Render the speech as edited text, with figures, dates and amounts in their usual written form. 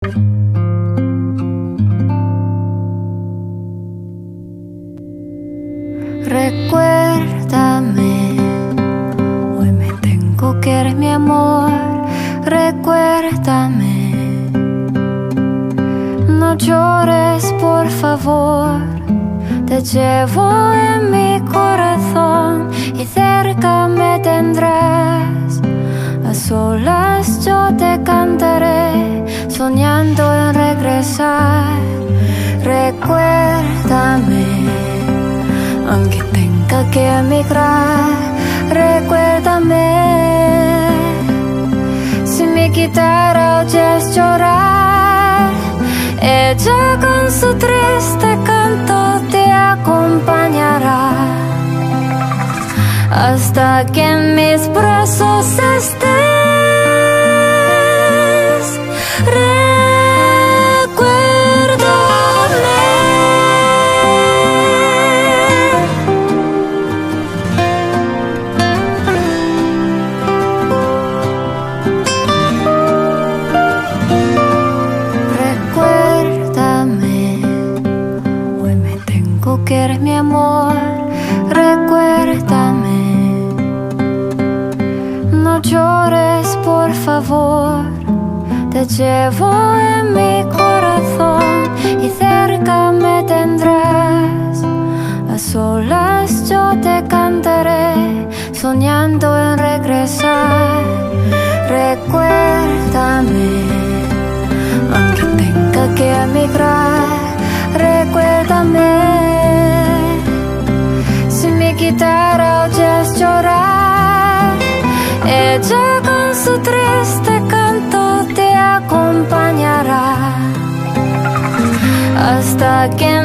Recuérdame, hoy me tengo que ir, mi amor. Recuérdame, no llores por favor. Te llevo en mi corazón y cerca me tendrás. A solas yo te cantaré, soñando en regresar. Recuérdame, aunque tenga que emigrar. Recuérdame, si mi guitarra oyes llorar, ella con su triste canto te acompañará hasta que en mis brazos estés. Que eres mi amor, recuérdame, no llores por favor. Te llevo en mi corazón y cerca me tendrás. A solas yo te cantaré, soñando en regresar. Recuérdame, aunque tenga que emigrar. Recuérdame, si mi guitarra oyes llorar, ella con su triste canto te acompañará hasta que